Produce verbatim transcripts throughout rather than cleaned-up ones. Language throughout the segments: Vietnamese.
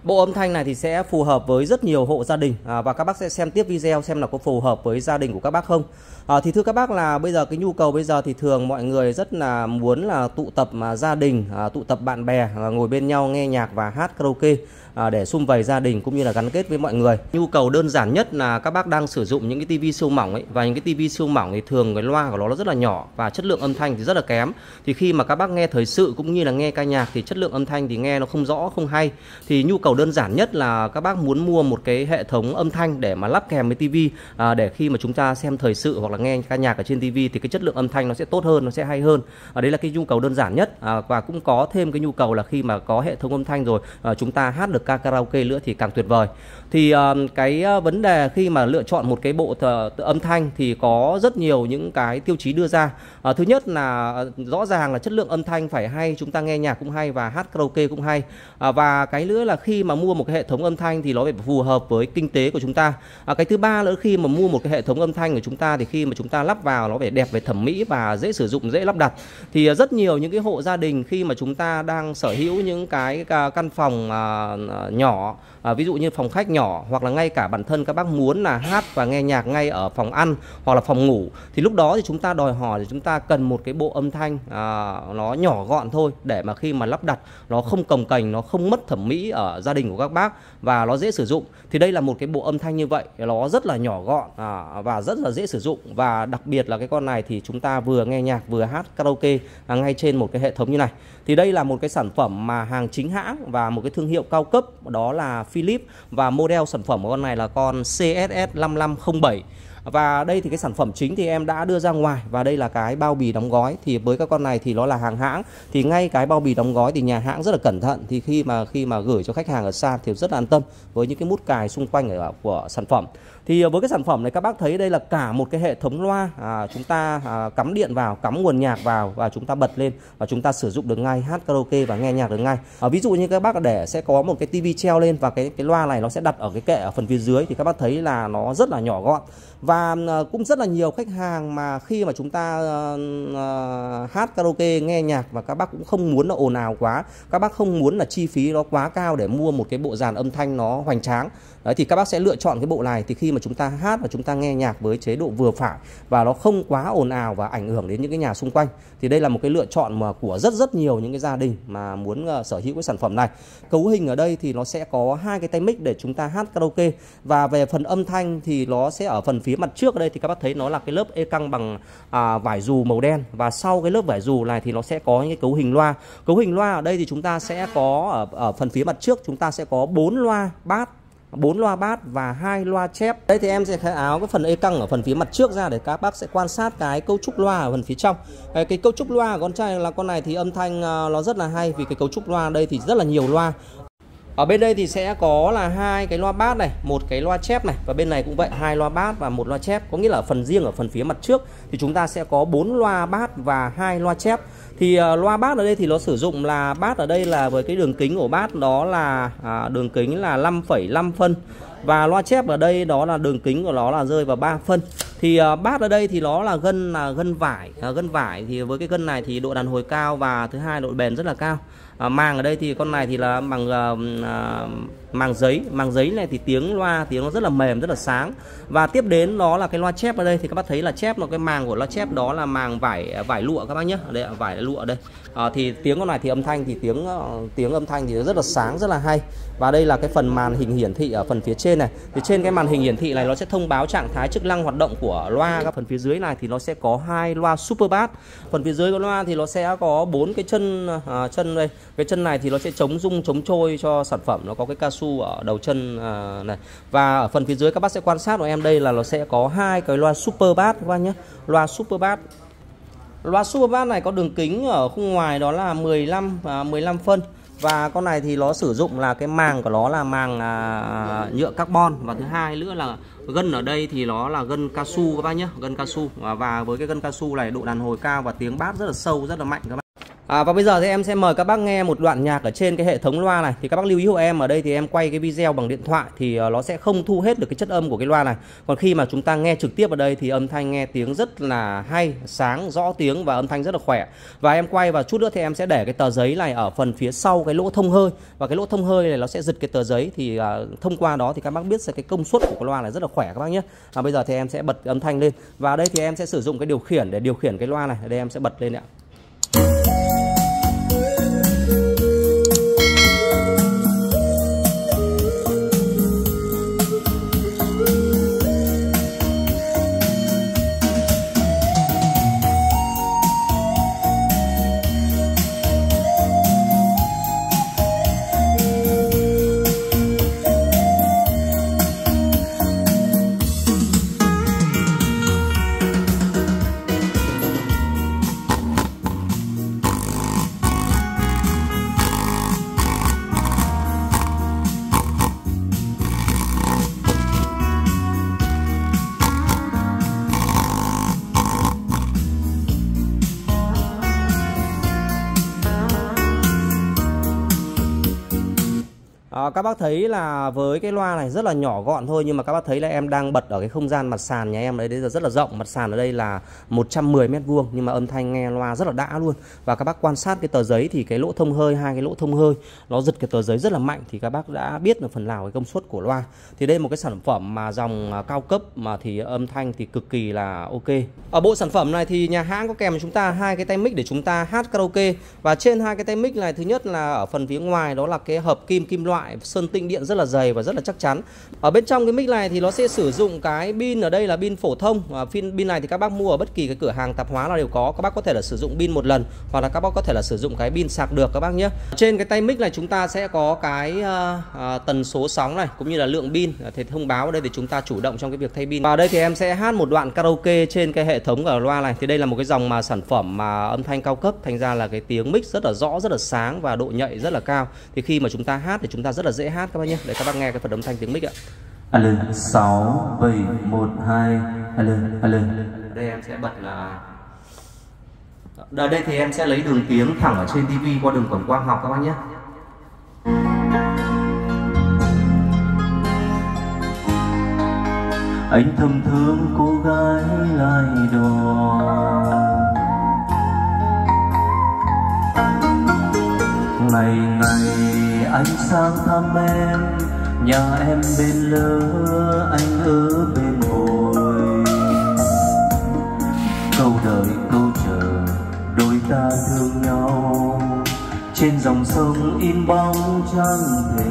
Bộ âm thanh này thì sẽ phù hợp với rất nhiều hộ gia đình, à, và các bác sẽ xem tiếp video xem là có phù hợp với gia đình của các bác không. À, thì thưa các bác là bây giờ cái nhu cầu bây giờ thì thường mọi người rất là muốn là tụ tập mà gia đình, à, tụ tập bạn bè, à, ngồi bên nhau nghe nhạc và hát karaoke à, để sum vầy gia đình cũng như là gắn kết với mọi người. Nhu cầu đơn giản nhất là các bác đang sử dụng những cái tivi siêu mỏng ấy, và những cái tivi siêu mỏng thì thường cái loa của nó nó rất là nhỏ và chất lượng âm thanh thì rất là kém. Thì khi mà các bác nghe thời sự cũng như là nghe ca nhạc thì chất lượng âm thanh thì nghe nó không rõ, không hay. Thì nhu cầu đơn giản nhất là các bác muốn mua một cái hệ thống âm thanh để mà lắp kèm với tivi, à, để khi mà chúng ta xem thời sự hoặc là nghe ca nhạc ở trên tivi thì cái chất lượng âm thanh nó sẽ tốt hơn, nó sẽ hay hơn. À, đấy là cái nhu cầu đơn giản nhất, à, và cũng có thêm cái nhu cầu là khi mà có hệ thống âm thanh rồi à, chúng ta hát được ca karaoke nữa thì càng tuyệt vời. Thì à, cái vấn đề khi mà lựa chọn một cái bộ âm thanh thì có rất nhiều những cái tiêu chí đưa ra. À, thứ nhất là rõ ràng là chất lượng âm thanh phải hay, chúng ta nghe nhạc cũng hay và hát karaoke cũng hay. À, và cái nữa là khi mà mua một cái hệ thống âm thanh thì nó phải phù hợp với kinh tế của chúng ta. À, cái thứ ba nữa, khi mà mua một cái hệ thống âm thanh của chúng ta thì khi mà chúng ta lắp vào nó phải đẹp về thẩm mỹ và dễ sử dụng, dễ lắp đặt. Thì rất nhiều những cái hộ gia đình khi mà chúng ta đang sở hữu những cái căn phòng à, nhỏ, à, ví dụ như phòng khách nhỏ, hoặc là ngay cả bản thân các bác muốn là hát và nghe nhạc ngay ở phòng ăn hoặc là phòng ngủ, thì lúc đó thì chúng ta đòi hỏi thì chúng ta cần một cái bộ âm thanh à, nó nhỏ gọn thôi, để mà khi mà lắp đặt nó không cồng kềnh, nó không mất thẩm mỹ ở gia đình của các bác và nó dễ sử dụng. Thì đây là một cái bộ âm thanh như vậy, nó rất là nhỏ gọn à, và rất là dễ sử dụng. Và đặc biệt là cái con này thì chúng ta vừa nghe nhạc vừa hát karaoke à, ngay trên một cái hệ thống như này. Thì đây là một cái sản phẩm mà hàng chính hãng và một cái thương hiệu cao cấp, đó là Philips, và model sản phẩm của con này là con C S S năm năm không bảy. Và đây thì cái sản phẩm chính thì em đã đưa ra ngoài, và đây là cái bao bì đóng gói. Thì với các con này thì nó là hàng hãng, thì ngay cái bao bì đóng gói thì nhà hãng rất là cẩn thận, thì khi mà khi mà gửi cho khách hàng ở xa thì rất là an tâm với những cái mút cài xung quanh ở của sản phẩm. Thì với cái sản phẩm này các bác thấy đây là cả một cái hệ thống loa, à, chúng ta à, cắm điện vào, cắm nguồn nhạc vào và chúng ta bật lên và chúng ta sử dụng được ngay, hát karaoke và nghe nhạc được ngay. À, ví dụ như các bác để sẽ có một cái tivi treo lên và cái cái loa này nó sẽ đặt ở cái kệ ở phần phía dưới, thì các bác thấy là nó rất là nhỏ gọn. Và cũng rất là nhiều khách hàng mà khi mà chúng ta uh, hát karaoke nghe nhạc và các bác cũng không muốn là ồn ào quá, các bác không muốn là chi phí nó quá cao để mua một cái bộ dàn âm thanh nó hoành tráng. Đấy, thì các bác sẽ lựa chọn cái bộ này, thì khi mà chúng ta hát và chúng ta nghe nhạc với chế độ vừa phải và nó không quá ồn ào và ảnh hưởng đến những cái nhà xung quanh, thì đây là một cái lựa chọn mà của rất rất nhiều những cái gia đình mà muốn uh, sở hữu cái sản phẩm này. Cấu hình ở đây thì nó sẽ có hai cái tay mic để chúng ta hát karaoke, và về phần âm thanh thì nó sẽ ở phần phía mặt trước ở đây thì các bác thấy nó là cái lớp e căng bằng à, vải dù màu đen, và sau cái lớp vải dù này thì nó sẽ có những cái cấu hình loa. Cấu hình loa ở đây thì chúng ta sẽ có ở, ở phần phía mặt trước chúng ta sẽ có bốn loa bass, bốn loa bass và hai loa chép. Đây thì em sẽ khai áo cái phần e căng ở phần phía mặt trước ra để các bác sẽ quan sát cái cấu trúc loa ở phần phía trong. Cái, cái cấu trúc loa của con trai là con này thì âm thanh uh, nó rất là hay, vì cái cấu trúc loa đây thì rất là nhiều loa. Ở bên đây thì sẽ có là hai cái loa bass này, một cái loa chép này, và bên này cũng vậy, hai loa bass và một loa chép. Có nghĩa là phần riêng ở phần phía mặt trước thì chúng ta sẽ có bốn loa bass và hai loa chép. Thì uh, loa bass ở đây thì nó sử dụng là bass ở đây là với cái đường kính của bass đó là à, đường kính là năm phẩy năm phân, và loa chép ở đây đó là đường kính của nó là rơi vào ba phân. Thì uh, bass ở đây thì nó là gân là gân vải, uh, gân vải thì với cái gân này thì độ đàn hồi cao và thứ hai độ bền rất là cao. À, màng ở đây thì con này thì là bằng uh, uh, màng giấy, màng giấy này thì tiếng loa tiếng nó rất là mềm, rất là sáng. Và tiếp đến đó là cái loa chép ở đây thì các bác thấy là chép nó cái màng của loa chép đó là màng vải vải lụa các bác nhé, ở đây vải lụa ở đây. À, thì tiếng con này thì âm thanh thì tiếng uh, tiếng âm thanh thì rất là sáng, rất là hay. Và đây là cái phần màn hình hiển thị ở phần phía trên này. Thì trên cái màn hình hiển thị này nó sẽ thông báo trạng thái chức năng hoạt động của loa. Các phần phía dưới này thì nó sẽ có hai loa super bass. Phần phía dưới của loa thì nó sẽ có bốn cái chân uh, chân đây. Cái chân này thì nó sẽ chống rung chống trôi cho sản phẩm, nó có cái cao su ở đầu chân uh, này. Và ở phần phía dưới các bác sẽ quan sát của em đây là nó sẽ có hai cái loa super bass các bác nhé. Loa super bass. Loa super bass này có đường kính ở khung ngoài đó là mười lăm uh, mười lăm phân. Và con này thì nó sử dụng là cái màng của nó là màng à, nhựa carbon, và thứ hai nữa là gân ở đây thì nó là gân cao su các bác nhé, gân cao su. Và, và với cái gân cao su này độ đàn hồi cao và tiếng bass rất là sâu, rất là mạnh các bác. À, và bây giờ thì em sẽ mời các bác nghe một đoạn nhạc ở trên cái hệ thống loa này. Thì các bác lưu ý hộ em, ở đây thì em quay cái video bằng điện thoại thì nó sẽ không thu hết được cái chất âm của cái loa này. Còn khi mà chúng ta nghe trực tiếp ở đây thì âm thanh nghe tiếng rất là hay, sáng, rõ tiếng và âm thanh rất là khỏe. Và em quay và chút nữa thì em sẽ để cái tờ giấy này ở phần phía sau cái lỗ thông hơi. Và cái lỗ thông hơi này nó sẽ giật cái tờ giấy, thì uh, thông qua đó thì các bác biết là cái công suất của cái loa này rất là khỏe các bác nhé. À, bây giờ thì em sẽ bật âm thanh lên. Và ở đây thì em sẽ sử dụng cái điều khiển để điều khiển cái loa này. Ở đây em sẽ bật lên ạ. À, các bác thấy là với cái loa này rất là nhỏ gọn thôi, nhưng mà các bác thấy là em đang bật ở cái không gian mặt sàn nhà em đấy, đấy là rất là rộng. Mặt sàn ở đây là một trăm mười mét vuông, nhưng mà âm thanh nghe loa rất là đã luôn. Và các bác quan sát cái tờ giấy thì cái lỗ thông hơi, hai cái lỗ thông hơi nó giật cái tờ giấy rất là mạnh, thì các bác đã biết là phần nào cái công suất của loa. Thì đây là một cái sản phẩm mà dòng cao cấp mà thì âm thanh thì cực kỳ là ok. Ở bộ sản phẩm này thì nhà hãng có kèm cho chúng ta hai cái tay mic để chúng ta hát karaoke. Và trên hai cái tay mic này, thứ nhất là ở phần phía ngoài đó là cái hợp kim kim loại sơn tĩnh điện rất là dày và rất là chắc chắn. Ở bên trong cái mic này thì nó sẽ sử dụng cái pin, ở đây là pin phổ thông. À, pin pin này thì các bác mua ở bất kỳ cái cửa hàng tạp hóa là đều có. Các bác có thể là sử dụng pin một lần, hoặc là các bác có thể là sử dụng cái pin sạc được các bác nhé. Trên cái tay mic này chúng ta sẽ có cái uh, uh, tần số sóng này cũng như là lượng pin thì thông báo ở đây để chúng ta chủ động trong cái việc thay pin. Và ở đây thì em sẽ hát một đoạn karaoke trên cái hệ thống ở loa này. Thì đây là một cái dòng mà sản phẩm mà âm thanh cao cấp, thành ra là cái tiếng mic rất là rõ, rất là sáng và độ nhạy rất là cao. Thì khi mà chúng ta hát thì chúng ta rất là dễ hát các bác nhé. Để các bác nghe cái phần âm thanh tiếng mic ạ. Alo sáu bảy một hai. Alo alo. Đây em sẽ bật là ở đây thì em sẽ lấy đường tiếng thẳng ở trên tivi qua đường quảng quang học các bác nhé. Anh thầm thương cô gái lai đò, ngày ngày anh sang thăm em, nhà em bên lỡ anh ở bên hồi. Câu đợi câu chờ đôi ta thương nhau, trên dòng sông in bóng trăng thề.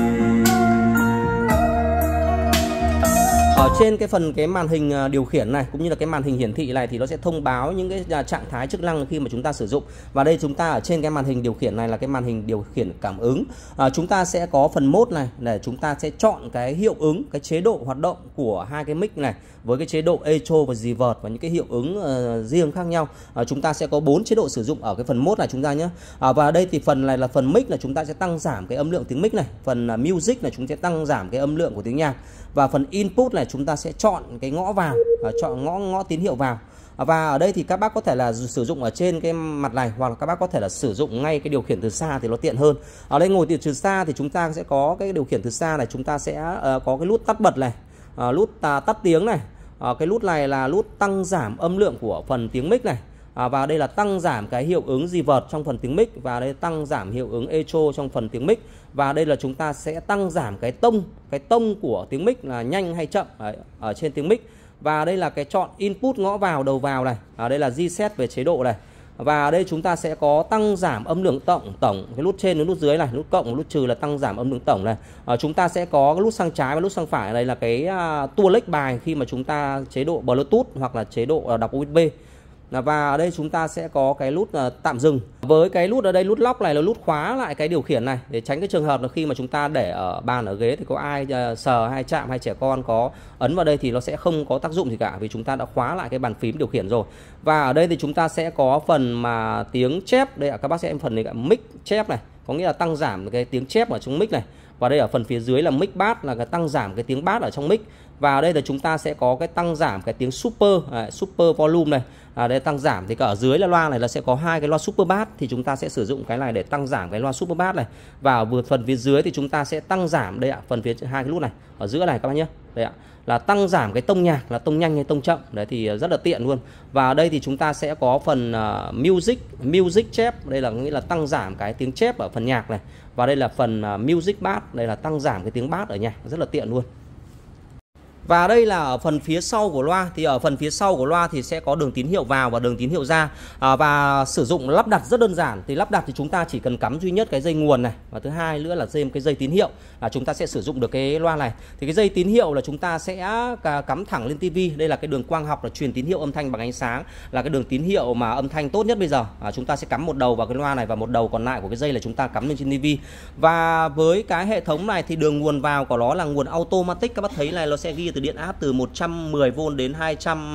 Ở trên cái phần cái màn hình điều khiển này cũng như là cái màn hình hiển thị này thì nó sẽ thông báo những cái trạng thái chức năng khi mà chúng ta sử dụng. Và đây chúng ta ở trên cái màn hình điều khiển này là cái màn hình điều khiển cảm ứng. À, chúng ta sẽ có phần mode này để chúng ta sẽ chọn cái hiệu ứng, cái chế độ hoạt động của hai cái mic này với cái chế độ echo và reverb và những cái hiệu ứng uh, riêng khác nhau. À, chúng ta sẽ có bốn chế độ sử dụng ở cái phần mode này chúng ta nhé. À, và đây thì phần này là phần mic là chúng ta sẽ tăng giảm cái âm lượng tiếng mic này. Phần uh, music là chúng ta sẽ tăng giảm cái âm lượng của tiếng nhạc. Và phần input này chúng ta sẽ chọn cái ngõ vào, uh, chọn ngõ ngõ tín hiệu vào. Và ở đây thì các bác có thể là sử dụng ở trên cái mặt này, hoặc là các bác có thể là sử dụng ngay cái điều khiển từ xa thì nó tiện hơn. Ở đây ngồi từ xa thì chúng ta sẽ có cái điều khiển từ xa này, chúng ta sẽ uh, có cái nút tắt bật này, uh, nút uh, tắt tiếng này. Uh, cái nút này là nút tăng giảm âm lượng của phần tiếng mic này. À, và đây là tăng giảm cái hiệu ứng reverb trong phần tiếng mic, và đây tăng giảm hiệu ứng echo trong phần tiếng mic. Và đây là chúng ta sẽ tăng giảm cái tông, cái tông của tiếng mic là nhanh hay chậm ở, ở trên tiếng mic. Và đây là cái chọn input ngõ vào, đầu vào này. À, đây là reset về chế độ này. Và ở đây chúng ta sẽ có tăng giảm âm lượng tổng, tổng cái nút trên, nút dưới này, nút cộng, nút trừ là tăng giảm âm lượng tổng này. À, chúng ta sẽ có cái nút sang trái và nút sang phải, đây là cái uh, tua lệch bài khi mà chúng ta chế độ Bluetooth hoặc là chế độ uh, đọc u ét bê. Và ở đây chúng ta sẽ có cái nút uh, tạm dừng. Với cái nút ở đây, nút lock này là nút khóa lại cái điều khiển này, để tránh cái trường hợp là khi mà chúng ta để ở bàn ở ghế thì có ai uh, sờ hay chạm hay trẻ con có ấn vào đây thì nó sẽ không có tác dụng gì cả, vì chúng ta đã khóa lại cái bàn phím điều khiển rồi. Và ở đây thì chúng ta sẽ có phần mà tiếng chép, đây là các bác sẽ em phần này mic chép này. có nghĩa là tăng giảm cái tiếng chép ở trong mic này. Và đây ở phần phía dưới là mic bass, là cái tăng giảm cái tiếng bass ở trong mic. Và ở đây là chúng ta sẽ có cái tăng giảm cái tiếng super, à, super volume này. À, đây tăng giảm thì cả ở dưới là loa này là sẽ có hai cái loa super bass, thì chúng ta sẽ sử dụng cái này để tăng giảm cái loa super bass này. Và ở vừa phần phía dưới thì chúng ta sẽ tăng giảm đây ạ, phần phía hai cái nút này ở giữa này các bác nhé. Đây ạ, là tăng giảm cái tông nhạc, là tông nhanh hay tông chậm. Đấy thì rất là tiện luôn. Và ở đây thì chúng ta sẽ có phần uh, music, music chép, đây là nghĩa là tăng giảm cái tiếng chép ở phần nhạc này. Và đây là phần uh, music bass, đây là tăng giảm cái tiếng bass ở nhạc, rất là tiện luôn. Và đây là ở phần phía sau của loa, thì ở phần phía sau của loa thì sẽ có đường tín hiệu vào và đường tín hiệu ra. à, Và sử dụng lắp đặt rất đơn giản. Thì lắp đặt thì chúng ta chỉ cần cắm duy nhất cái dây nguồn này, và thứ hai nữa là thêm cái dây tín hiệu là chúng ta sẽ sử dụng được cái loa này. Thì cái dây tín hiệu là chúng ta sẽ cắm thẳng lên tivi. Đây là cái đường quang học là truyền tín hiệu âm thanh bằng ánh sáng, là cái đường tín hiệu mà âm thanh tốt nhất bây giờ. à, Chúng ta sẽ cắm một đầu vào cái loa này và một đầu còn lại của cái dây là chúng ta cắm lên trên tivi. Và với cái hệ thống này thì đường nguồn vào của nó là nguồn automatic. Các bác thấy này, nó sẽ ghi từ điện áp từ một trăm mười vôn đến hai trăm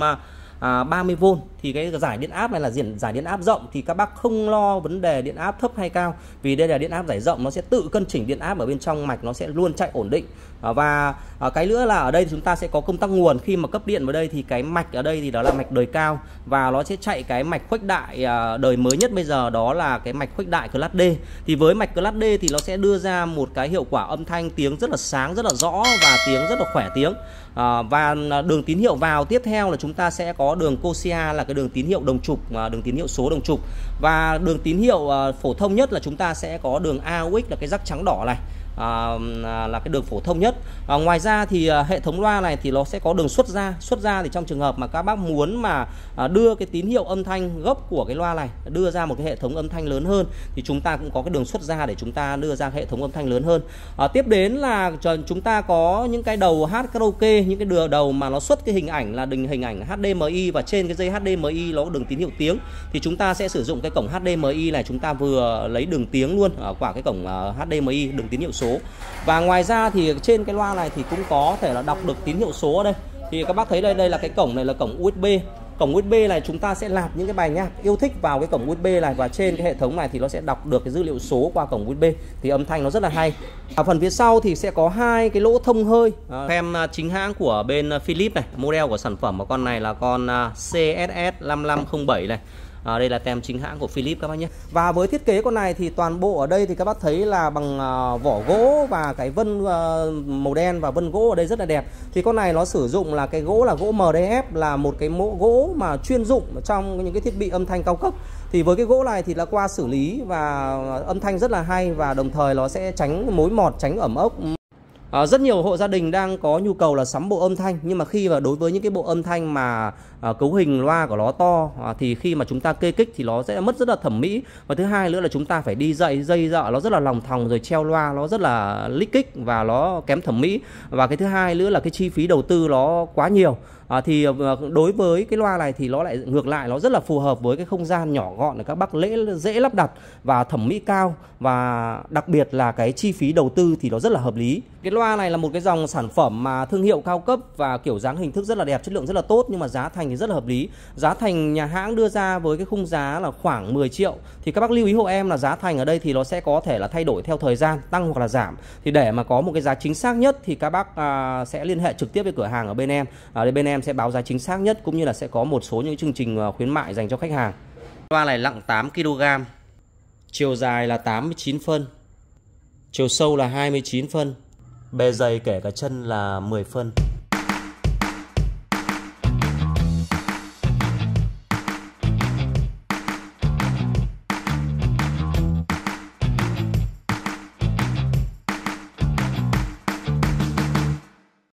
ba mươi vôn. Thì cái giải điện áp này là giải điện áp rộng, thì các bác không lo vấn đề điện áp thấp hay cao, vì đây là điện áp giải rộng, nó sẽ tự cân chỉnh điện áp ở bên trong mạch, nó sẽ luôn chạy ổn định. Và cái nữa là ở đây chúng ta sẽ có công tắc nguồn. Khi mà cấp điện vào đây thì cái mạch ở đây thì đó là mạch đời cao, và nó sẽ chạy cái mạch khuếch đại đời mới nhất bây giờ, đó là cái mạch khuếch đại Class D. Thì với mạch Class D thì nó sẽ đưa ra một cái hiệu quả âm thanh tiếng rất là sáng, rất là rõ, và tiếng rất là khỏe tiếng. À, và đường tín hiệu vào tiếp theo là chúng ta sẽ có đường Cosia, là cái đường tín hiệu đồng trục, đường tín hiệu số đồng trục. Và đường tín hiệu uh, phổ thông nhất là chúng ta sẽ có đường a u ích, là cái rắc trắng đỏ này. À, là cái đường phổ thông nhất. à, Ngoài ra thì à, hệ thống loa này thì nó sẽ có đường xuất ra. Xuất ra thì trong trường hợp mà các bác muốn mà à, đưa cái tín hiệu âm thanh gốc của cái loa này đưa ra một cái hệ thống âm thanh lớn hơn, thì chúng ta cũng có cái đường xuất ra để chúng ta đưa ra hệ thống âm thanh lớn hơn. à, Tiếp đến là chúng ta có những cái đầu hát karaoke, những cái đường đầu mà nó xuất cái hình ảnh là hình hình ảnh hát đê em i, và trên cái dây hát đê em i nó có đường tín hiệu tiếng, thì chúng ta sẽ sử dụng cái cổng hát đê em i này, chúng ta vừa lấy đường tiếng luôn ở quả cái cổng hát đê em i, đường tín hiệu số. Và ngoài ra thì trên cái loa này thì cũng có thể là đọc được tín hiệu số ở đây. Thì các bác thấy đây, đây là cái cổng này là cổng u ét bê. Cổng u ét bê này chúng ta sẽ nạp những cái bài nhạc yêu thích vào cái cổng u ét bê này, và trên cái hệ thống này thì nó sẽ đọc được cái dữ liệu số qua cổng u ét bê, thì âm thanh nó rất là hay. Ở phần phía sau thì sẽ có hai cái lỗ thông hơi. Em chính hãng của bên Philips này, model của sản phẩm của con này là con xê ét ét năm năm không bảy này. À, đây là tem chính hãng của Philips các bác nhé. Và với thiết kế con này thì toàn bộ ở đây thì các bác thấy là bằng uh, vỏ gỗ và cái vân uh, màu đen, và vân gỗ ở đây rất là đẹp. Thì con này nó sử dụng là cái gỗ là gỗ em đê ép, là một cái mẫu gỗ mà chuyên dụng trong những cái thiết bị âm thanh cao cấp. Thì với cái gỗ này thì là qua xử lý và âm thanh rất là hay, và đồng thời nó sẽ tránh mối mọt, tránh ẩm ốc. À, rất nhiều hộ gia đình đang có nhu cầu là sắm bộ âm thanh, nhưng mà khi mà đối với những cái bộ âm thanh mà à, cấu hình loa của nó to, à, thì khi mà chúng ta kê kích thì nó sẽ mất rất là thẩm mỹ. Và thứ hai nữa là chúng ta phải đi dậy dây dợ nó rất là lòng thòng, rồi treo loa nó rất là lích kích và nó kém thẩm mỹ. Và cái thứ hai nữa là cái chi phí đầu tư nó quá nhiều. À, thì đối với cái loa này thì nó lại ngược lại, nó rất là phù hợp với cái không gian nhỏ gọn để các bác dễ, dễ lắp đặt và thẩm mỹ cao, và đặc biệt là cái chi phí đầu tư thì nó rất là hợp lý. Cái loa này là một cái dòng sản phẩm mà thương hiệu cao cấp và kiểu dáng hình thức rất là đẹp, chất lượng rất là tốt, nhưng mà giá thành thì rất là hợp lý. Giá thành nhà hãng đưa ra với cái khung giá là khoảng mười triệu. Thì các bác lưu ý hộ em là giá thành ở đây thì nó sẽ có thể là thay đổi theo thời gian, tăng hoặc là giảm. Thì để mà có một cái giá chính xác nhất thì các bác à, sẽ liên hệ trực tiếp với cửa hàng ở bên em. Ở đây bên em sẽ báo giá chính xác nhất, cũng như là sẽ có một số những chương trình khuyến mại dành cho khách hàng. Loa này nặng tám ki lô gam, chiều dài là tám mươi chín phân, chiều sâu là hai mươi chín phân, bề dày kể cả chân là mười phân.